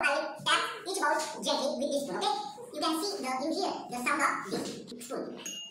I will tap each bowl gently with this spoon, okay? You can see in here the sound of this spoon.